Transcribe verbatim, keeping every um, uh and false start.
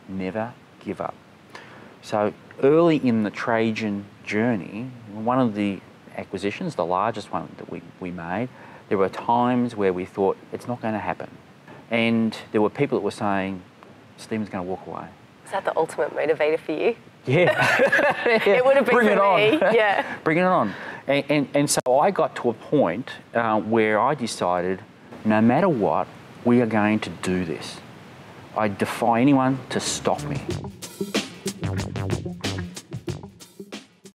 never give up. So early in the Trajan journey, one of the acquisitions, the largest one that we, we made, there were times where we thought it's not going to happen. And there were people that were saying, Stephen's going to walk away. Is that the ultimate motivator for you? Yeah. It would have been Bring for it on. me, yeah. Bring it on. And, and, and so I got to a point uh, where I decided, no matter what, we are going to do this. I defy anyone to stop me.